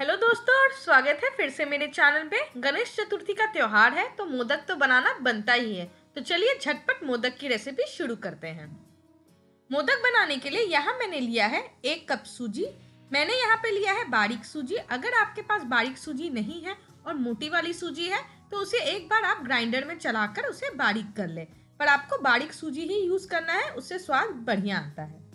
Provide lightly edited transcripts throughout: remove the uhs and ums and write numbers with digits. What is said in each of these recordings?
Hello दोस्तों, और स्वागत है फिर से मेरे चैनल पे। गणेश चतुर्थी का त्योहार है तो मोदक तो बनाना बनता ही है। तो चलिए झटपट मोदक की रेसिपी शुरू करते हैं। मोदक बनाने के लिए यहाँ मैंने लिया है 1 कप सूजी। मैंने यहाँ पे लिया है बारीक सूजी। अगर आपके पास बारीक सूजी नहीं है और मोटी वाली सूजी है तो उसे एक बार आप ग्राइंडर में चलाकर उसे बारीक कर ले, पर आपको बारीक सूजी ही यूज करना है, उससे स्वाद बढ़िया आता है।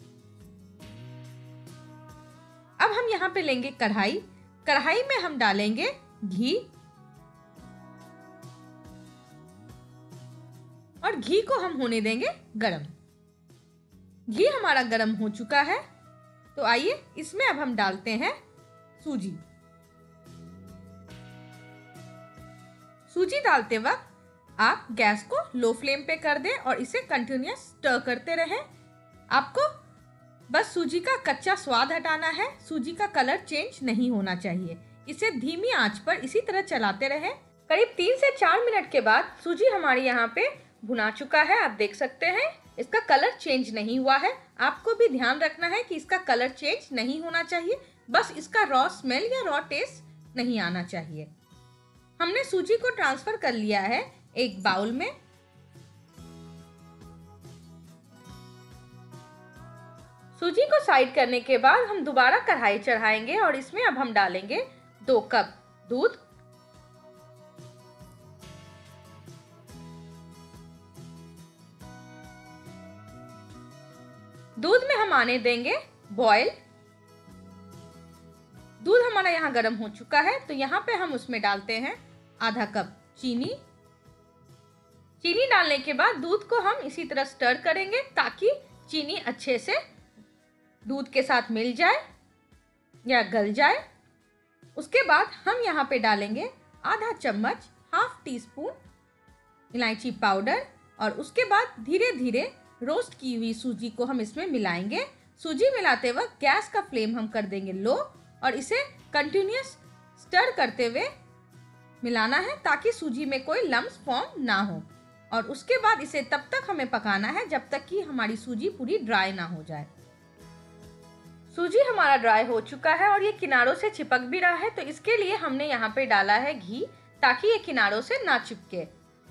अब हम यहाँ पे लेंगे कढ़ाई। कढ़ाई में हम डालेंगे घी और घी को हम होने देंगे गरम। घी हमारा गरम हो चुका है तो आइए इसमें अब हम डालते हैं सूजी। सूजी डालते वक्त आप गैस को लो फ्लेम पे कर दें और इसे कंटिन्यूअस स्टर करते रहें। आपको बस सूजी का कच्चा स्वाद हटाना है, सूजी का कलर चेंज नहीं होना चाहिए। इसे धीमी आंच पर इसी तरह चलाते रहें। करीब 3 से 4 मिनट के बाद सूजी हमारे यहाँ पे भुना चुका है। आप देख सकते हैं इसका कलर चेंज नहीं हुआ है। आपको भी ध्यान रखना है कि इसका कलर चेंज नहीं होना चाहिए, बस इसका रॉ स्मेल या रॉ टेस्ट नहीं आना चाहिए। हमने सूजी को ट्रांसफर कर लिया है एक बाउल में। सूजी को साइड करने के बाद हम दोबारा कढ़ाई चढ़ाएंगे और इसमें अब हम डालेंगे 2 कप दूध। दूध में हम आने देंगे बॉयल। दूध हमारा यहाँ गर्म हो चुका है तो यहाँ पे हम उसमें डालते हैं आधा कप चीनी। चीनी डालने के बाद दूध को हम इसी तरह स्टर करेंगे ताकि चीनी अच्छे से दूध के साथ मिल जाए या गल जाए। उसके बाद हम यहाँ पे डालेंगे आधा चम्मच, हाफ टी स्पून इलायची पाउडर और उसके बाद धीरे धीरे रोस्ट की हुई सूजी को हम इसमें मिलाएंगे। सूजी मिलाते वक्त गैस का फ्लेम हम कर देंगे लो और इसे कंटिन्यूअस स्टर करते हुए मिलाना है ताकि सूजी में कोई लम्स फॉर्म ना हो। और उसके बाद इसे तब तक हमें पकाना है जब तक कि हमारी सूजी पूरी ड्राई ना हो जाए। सूजी हमारा ड्राई हो चुका है और ये किनारों से चिपक भी रहा है, तो इसके लिए हमने यहाँ पे डाला है घी ताकि ये किनारों से ना चिपके।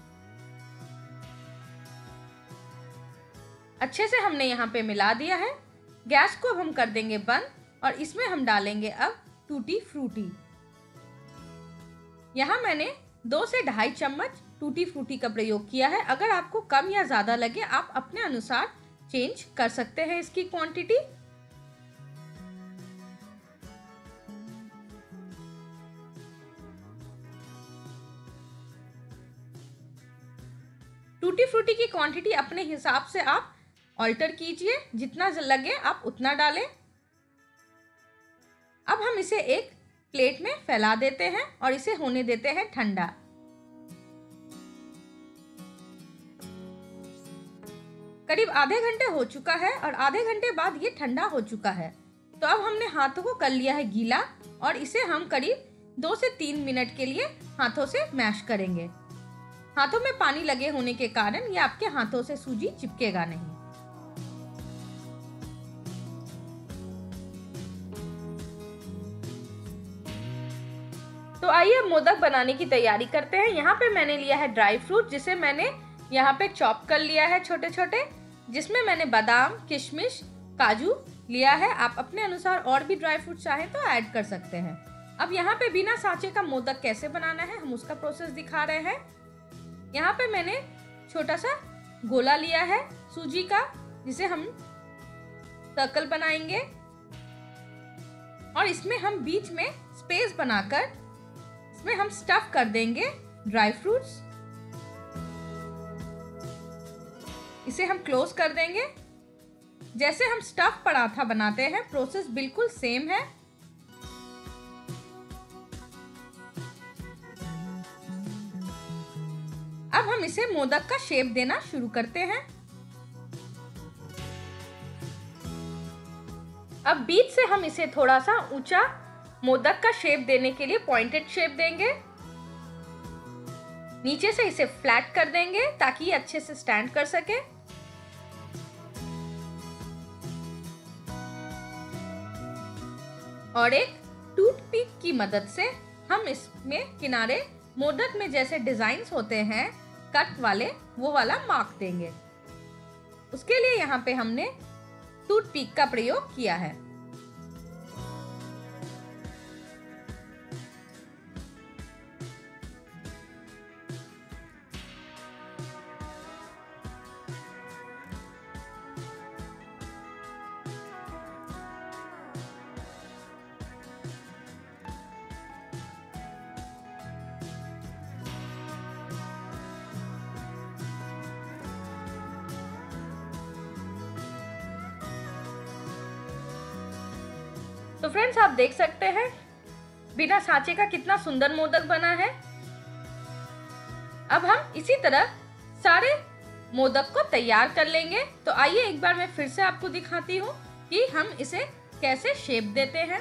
अच्छे से हमने यहाँ पे मिला दिया है। गैस को हम कर देंगे बंद और इसमें हम डालेंगे अब टूटी फ्रूटी। यहाँ मैंने 2 से 2.5 चम्मच टूटी फ्रूटी का प्रयोग किया है। अगर आपको कम या ज्यादा लगे आप अपने अनुसार चेंज कर सकते हैं इसकी क्वांटिटी। टूटी फ्रूटी की क्वांटिटी अपने हिसाब से आप ऑल्टर कीजिए, जितना लगे आप उतना डालें। अब हम इसे एक प्लेट में फैला देते हैं और इसे होने देते हैं ठंडा। करीब आधे घंटे हो चुका है और आधे घंटे बाद ये ठंडा हो चुका है। तो अब हमने हाथों को कर लिया है गीला और इसे हम करीब 2 से 3 मिनट के लिए हाथों से मैश करेंगे। हाथों में पानी लगे होने के कारण ये आपके हाथों से सूजी चिपकेगा नहीं। तो आइए मोदक बनाने की तैयारी करते हैं। यहाँ पे मैंने लिया है ड्राई फ्रूट, जिसे मैंने यहाँ पे चॉप कर लिया है छोटे छोटे, जिसमें मैंने बादाम, किशमिश, काजू लिया है। आप अपने अनुसार और भी ड्राई फ्रूट चाहें तो ऐड कर सकते हैं। अब यहाँ पे बिना सांचे का मोदक कैसे बनाना है हम उसका प्रोसेस दिखा रहे हैं। यहाँ पे मैंने छोटा सा गोला लिया है सूजी का, जिसे हम सर्कल बनाएंगे और इसमें हम बीच में स्पेस बनाकर इसमें हम स्टफ कर देंगे ड्राई फ्रूट्स। इसे हम क्लोज कर देंगे। जैसे हम स्टफ पराठा बनाते हैं प्रोसेस बिल्कुल सेम है। अब हम इसे मोदक का शेप देना शुरू करते हैं। अब बीच से हम इसे थोड़ा सा ऊंचा मोदक का शेप देने के लिए पॉइंटेड शेप देंगे। नीचे से इसे फ्लैट कर देंगे ताकि ये अच्छे से स्टैंड कर सके। और एक टूथपिक की मदद से हम इसमें किनारे मोदक में जैसे डिजाइन्स होते हैं कट वाले, वो वाला मार्क देंगे। उसके लिए यहाँ पे हमने टूथपिक का प्रयोग किया है। तो फ्रेंड्स, आप देख सकते हैं बिना सांचे का कितना सुंदर मोदक बना है। अब हम इसी तरह सारे मोदक को तैयार कर लेंगे। तो आइए एक बार मैं फिर से आपको दिखाती हूँ कि हम इसे कैसे शेप देते हैं।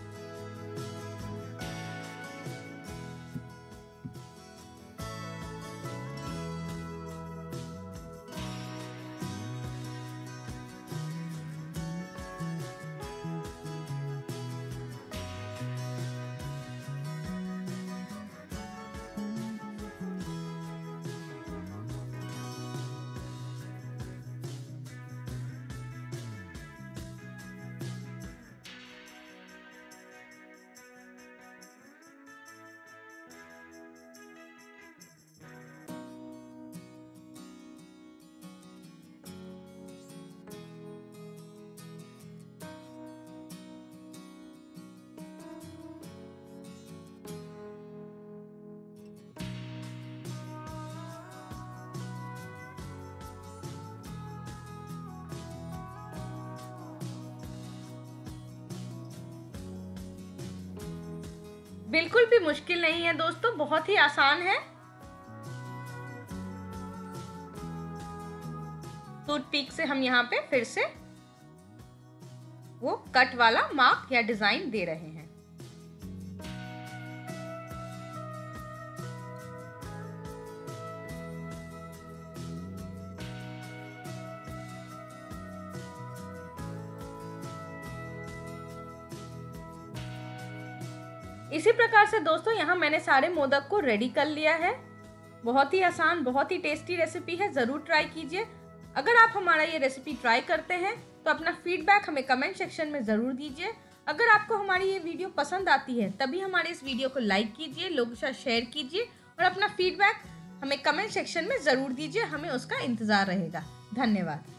बिल्कुल भी मुश्किल नहीं है दोस्तों, बहुत ही आसान है। टूथपिक से हम यहाँ पे फिर से वो कट वाला मार्क या डिजाइन दे रहे हैं। इसी प्रकार से दोस्तों यहाँ मैंने सारे मोदक को रेडी कर लिया है। बहुत ही आसान, बहुत ही टेस्टी रेसिपी है, ज़रूर ट्राई कीजिए। अगर आप हमारा ये रेसिपी ट्राई करते हैं तो अपना फीडबैक हमें कमेंट सेक्शन में ज़रूर दीजिए। अगर आपको हमारी ये वीडियो पसंद आती है तभी हमारे इस वीडियो को लाइक कीजिए, लोगों के साथ शेयर कीजिए और अपना फीडबैक हमें कमेंट सेक्शन में ज़रूर दीजिए, हमें उसका इंतज़ार रहेगा। धन्यवाद।